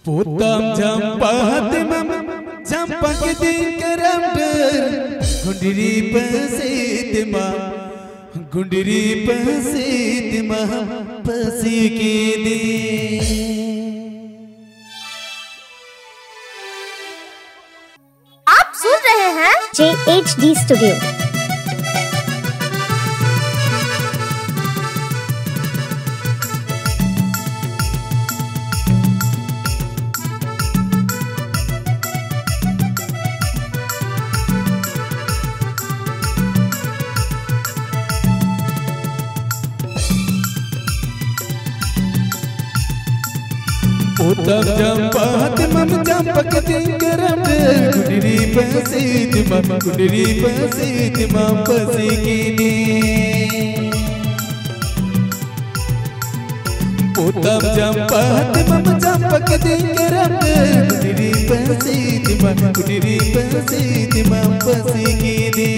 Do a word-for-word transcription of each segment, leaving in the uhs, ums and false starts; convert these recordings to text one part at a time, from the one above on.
Putam jampat mam jampak di karamder gundiri pasit ma gundiri pasit ma pasiki di. आप सुन रहे हैं J H D studio. Putam jampat mam jampak di karamder gundiri pasit ma gundiri pasit ma pasiki di. Putam jampat mam jampak di karamder gundiri pasit ma gundiri pasit ma pasiki di.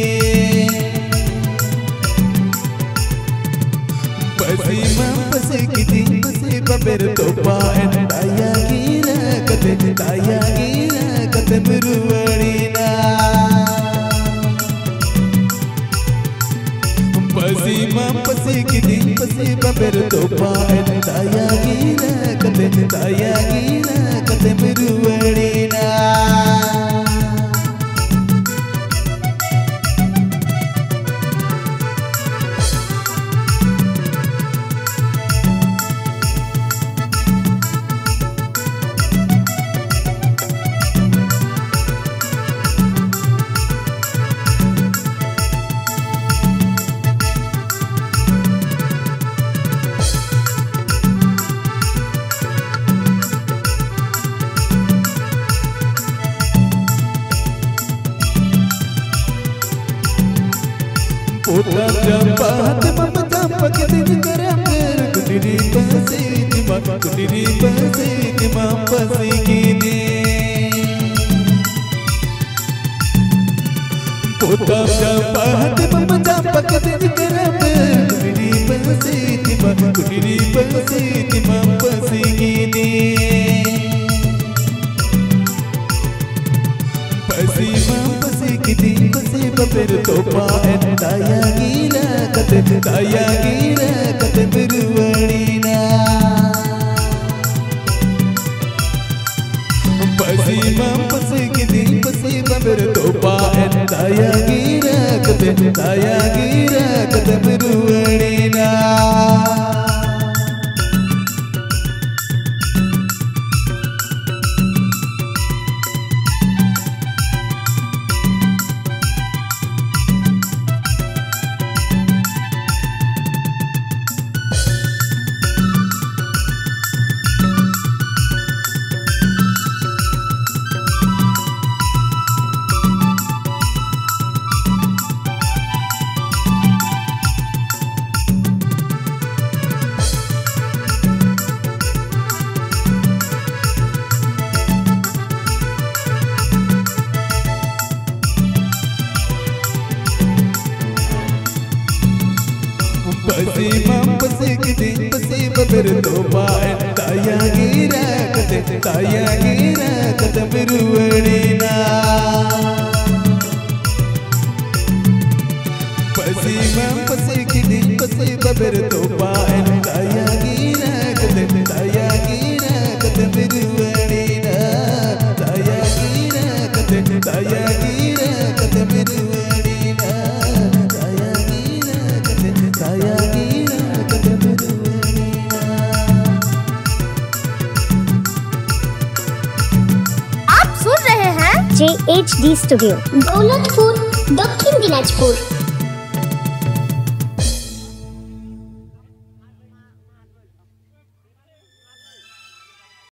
Pasi ma pasiki di pasi baber topa en daya gira kate daya gira kate meruwarina. Pasi ma pasiki di pasi baber topa en daya gira kate daya gira kate meruwarina. Putam jampat mam jampak di karamder gundiri pasit ma gundiri pasit ma pasiki di. Putam jampat mam jampak di karamder gundiri pasit ma gundiri pasit ma pasiki di. Pasi ma pasiki di pasi baber topa en daya gira kate daya gira kate meruwarina. Pasi ma pasiki di pasi baber topa en daya gira kate daya gira kate meruwarina. Pasi ma pasiki di pasi baber topa en daya gira kate daya gira kate meruwarina. Pasi ma pasiki di pasi baber topa en daya gira kate daya gira kate meruwarina. Daya gira kate daya gira kate meruwarina. Daya gira kate daya gira kate meruwarina. आप सुन रहे हैं J H D studio, Daulatpur, Dakshin Dinajpur.